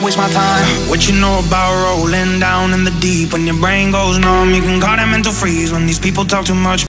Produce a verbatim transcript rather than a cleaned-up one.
Waste my time. What you know about rolling down in the deep? When your brain goes numb, you can call it mental freeze. When these people talk too much